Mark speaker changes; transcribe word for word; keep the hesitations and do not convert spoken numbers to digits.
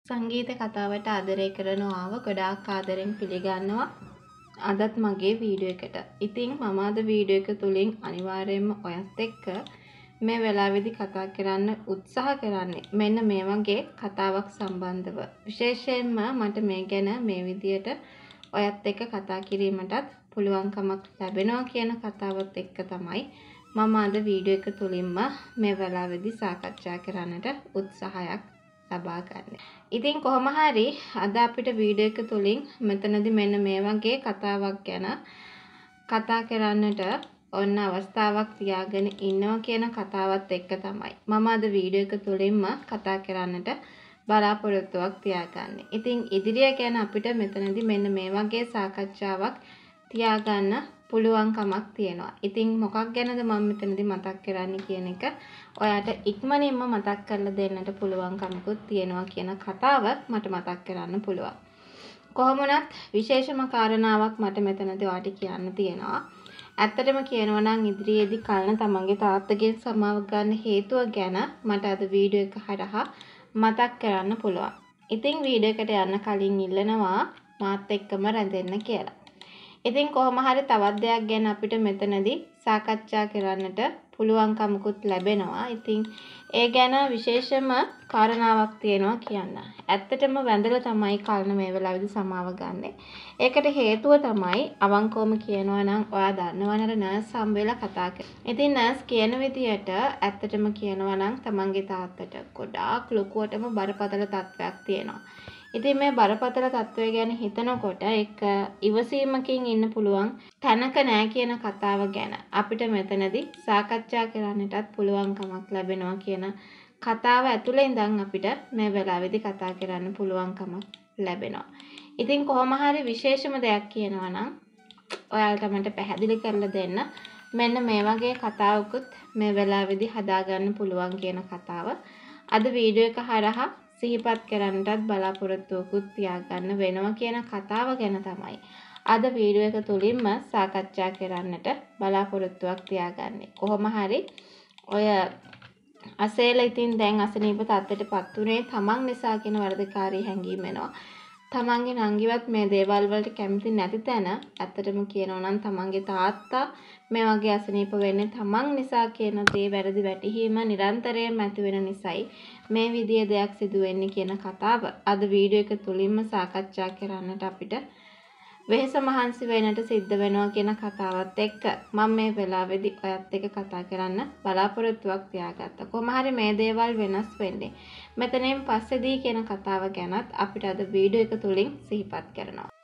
Speaker 1: සංගීත කතාවට ආදරය කරනවාව ගොඩාක් ආදරෙන් පිළිගන්නවා. අදත් මගේ වීඩියෝ එකට. ඉතින් මම අද වීඩියෝ එක තුලින් අනිවාර්යයෙන්ම ඔයත් එක්ක මේ වෙලාවේදී කතා කරන්න උත්සාහ කරන්නේ මෙන්න මේ වගේ කතාවක් සම්බන්ධව. විශේෂයෙන්ම මට මේ ගැන මේ විදියට ඔයත් එක්ක කතා කිරීමටත් පුළුවන්කමක් ලැබෙනවා කියන කතාවත් එක්ක තමයි මම අද වීඩියෝ එක තුලින්ම මේ වෙලාවේදී සාකච්ඡා කරන්නට උත්සාහයක් ලබා ගන්න. ඉතින් කොහොම හරි අද අපිට වීඩියෝ එක තුලින් මෙතනදී මෙන්න මේ වගේ කතාවක් ගැන කතා කරන්නට ඔන්න අවස්ථාවක් තියාගෙන ඉන්නවා කියන කතාවත් එක්ක තමයි මම අද වීඩියෝ එක තුලින්ම කතා කරන්නට බලාපොරොත්තුවක් තියාගන්නේ. ඉතින් ඉදිරිය ගැන අපිට මෙතනදී මෙන්න මේ වගේ සාකච්ඡාවක් තියාගන්න පුළුවන්කමක් තියෙනවා. ඉතින් මොකක් ගැනද මම මෙතනදී මතක් කරන්නේ කියන එක ඔයාට ඉක්මනින්ම මතක් කරලා දෙන්නට පුළුවන්කමකුත් තියෙනවා කියන කතාව මට මතක් කරන්න පුළුවන්. කොහොම වුණත් විශේෂම කාරණාවක් මට මෙතනදී ඔයාට කියන්න තියෙනවා. ඇත්තටම කියනවා නම් ඉදිරියේදී කලන තමන්ගේ තාත්තගෙන් සමාව ගන්න හේතුව ගැන මට අද වීඩියෝ එක හරහා මතක් කරන්න පුළුවන්. ඉතින් වීඩියෝ එකට යන්න කලින් ඉල්ලනවා මාත් එක්කම රැඳෙන්න කියලා. ඉතින් කොහොම හරි තවත් දෙයක් ගැන අපිට මෙතනදී සාකච්ඡා කරන්නට පුළුවන්කමකුත් ලැබෙනවා. ඉතින් ඒ ගැන විශේෂම කාරණාවක් තියෙනවා කියන්න. ඇත්තටම වැඳලා තමයි කලන මේ වෙලාවේදී සමාව ගන්නෙ. ඒකට හේතුව තමයි අවංකවම කියනවා නම් ඔයා දන්නවනේ නර්ස් හම්බෙලා කතා කරලා. ඉතින් නර්ස් කියන විදියට ඇත්තටම කියනවා නම් තමන්ගේ තාත්තට ගොඩාක් ලොකුවටම බරපතල තත්ත්වයක් තියෙනවා. ඉතින් මේ බරපතල තත්ත්වය ගැන හිතනකොට ඒක ඉවසීමකින් ඉන්න පුළුවන් තැනක නෑ කියන කතාව ගැන අපිට මෙතනදී සාකච්ඡා කරන්නටත් පුළුවන්කමක් ලැබෙනවා කියන කතාව ඇතුළේ ඉඳන් අපිට මේ වෙලාවේදී කතා කරන්න පුළුවන්කමක් ලැබෙනවා. ඉතින් කොහොම හරි විශේෂම දෙයක් කියනවා නම් ඔයාලට මට පැහැදිලි කරලා දෙන්න මෙන්න මේ වගේ කතාවකුත් මේ වෙලාවේදී හදාගන්න පුළුවන් කියන කතාව අද වීඩියෝ එක හරහා සිහිපත් කරන්නටත් බලාපොරොත්තුවකුත් තියාගන්න වෙනවා කියන කතාව ගැන තමයි අද වීඩියෝ එක තුලින්ම සාකච්ඡා කරන්නට බලාපොරොත්තුවක් තියාගන්නේ. කොහොම හරි ඔය අසේල ඉතින් දැන් අසනීප තත්ත්වයටපත් උනේ තමන් නිසා කියන වරදකාරී හැඟීම එනවා. තමන්ගේ නංගිවත් මේ දේවල් වලට කැමති නැති තැන ඇත්තටම කියනවා නම් තමන්ගේ තාත්තා මේ වගේ අසනීප වෙන්නේ තමන් නිසා කියන දේ වැරදි වැටහීම නිරන්තරයෙන්ම ඇති වෙන නිසායි මේ විදිය දෙයක් සිදු වෙන්නේ කියන කතාව අද වීඩියෝ එක තුලින්ම සාකච්ඡා කරන්නට අපිට වෙහෙස මහන්සි වෙන්නට සිද්ධ වෙනවා කියන කතාවත් එක්ක මම මේ වෙලාවේදී ඔයත් එක්ක කතා කරන්න බලාපොරොත්තුවක් තියාගත්තා. කොහොම හරි මේ දේවල් වෙනස් වෙන්නේ මෙතනින් පස්සේදී කියන කතාව ගැනත් අපිට අද වීඩියෝ එක තුලින් සිහිපත් කරනවා.